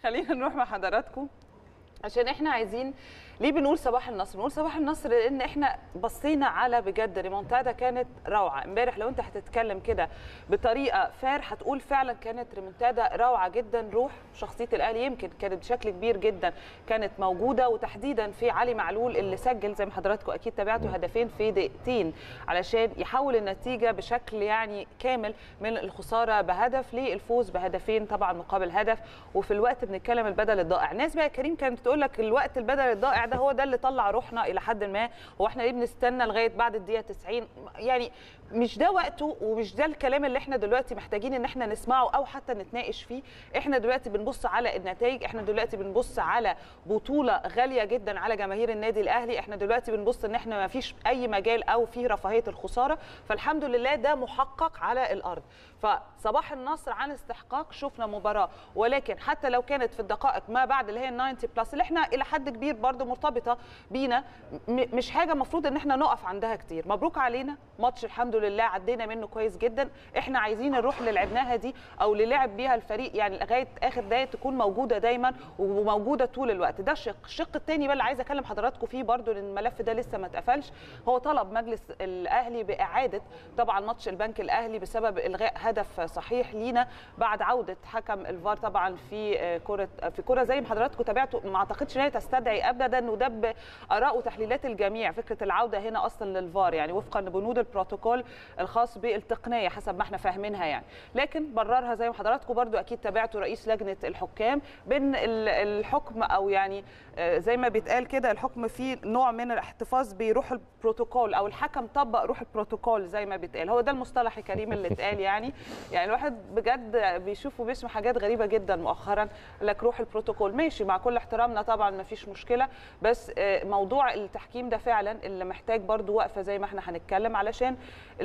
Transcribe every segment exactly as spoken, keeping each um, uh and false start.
خلينا نروح مع حضراتكم عشان احنا عايزين ليه بنقول صباح النصر؟ بنقول صباح النصر لان احنا بصينا على بجد ريمونتادا كانت روعه امبارح. لو انت هتتكلم كده بطريقه فار هتقول فعلا كانت ريمونتادا روعه جدا. روح شخصيه الاهلي يمكن كانت بشكل كبير جدا كانت موجوده، وتحديدا في علي معلول اللي سجل زي ما حضراتكم اكيد تابعتوا هدفين في دقيقتين علشان يحول النتيجه بشكل يعني كامل من الخساره بهدف للفوز بهدفين طبعا مقابل هدف. وفي الوقت بنتكلم البدل الضائع. ناس بقى كريم كانت بتقول لك الوقت البدل الضائع ده هو ده اللي طلع روحنا الى حد ما. هو احنا ليه بنستنى لغايه بعد الدقيقه تسعين؟ يعني مش ده وقته ومش ده الكلام اللي احنا دلوقتي محتاجين ان احنا نسمعه او حتى نتناقش فيه. احنا دلوقتي بنبص على النتائج، احنا دلوقتي بنبص على بطوله غاليه جدا على جماهير النادي الاهلي، احنا دلوقتي بنبص ان احنا ما فيش اي مجال او في رفاهيه الخساره، فالحمد لله ده محقق على الارض. فصباح النصر عن استحقاق. شفنا مباراه ولكن حتى لو كانت في الدقائق ما بعد اللي هي تسعين بلس اللي احنا الى حد كبير برضو مرتبطه بينا، مش حاجه المفروض ان احنا نقف عندها كتير. مبروك علينا ماتش الحمد لله عدينا منه كويس جدا. احنا عايزين نروح اللي لعبناها دي او اللي لعب بيها الفريق يعني لغايه اخر دقيقه تكون موجوده دايما وموجوده طول الوقت. ده شق. الشق الثاني بقى اللي عايزه اكلم حضراتكم فيه برضو لان الملف ده لسه ما اتقفلش، هو طلب مجلس الاهلي باعاده طبعا ماتش البنك الاهلي بسبب الغاء هدف صحيح لينا بعد عوده حكم الفار طبعا في كره في كره زي ما حضراتكم تابعتوا. ما اعتقدش ان هي تستدعي ابدا وده باراء وتحليلات الجميع فكره العوده هنا اصلا للفار يعني وفقا لبنود البروتوكول الخاص بالتقنيه حسب ما احنا فاهمينها يعني. لكن بررها زي ما حضراتكم برضو اكيد تابعتوا رئيس لجنه الحكام بين الحكم او يعني زي ما بيتقال كده الحكم فيه نوع من الاحتفاظ بروح البروتوكول او الحكم طبق روح البروتوكول زي ما بيتقال. هو ده المصطلح الكريم اللي اتقال يعني. يعني الواحد بجد بيشوف وبيسمع حاجات غريبه جدا مؤخرا لك روح البروتوكول ماشي مع كل احترامنا طبعا ما فيش مشكله، بس موضوع التحكيم ده فعلا اللي محتاج برضو وقفه زي ما احنا هنتكلم علشان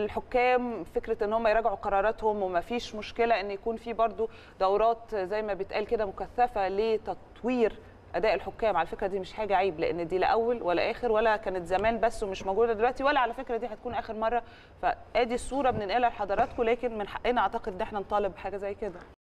الحكام فكره ان هم يراجعوا قراراتهم وما فيش مشكله ان يكون في برضو دورات زي ما بيتقال كده مكثفه لتطوير اداء الحكام. على فكره دي مش حاجه عيب لان دي لا اول ولا اخر ولا كانت زمان بس ومش موجوده دلوقتي ولا على فكره دي هتكون اخر مره. فادي الصوره بننقلها لحضراتكم لكن من حقنا اعتقد ان احنا نطالب بحاجه زي كده.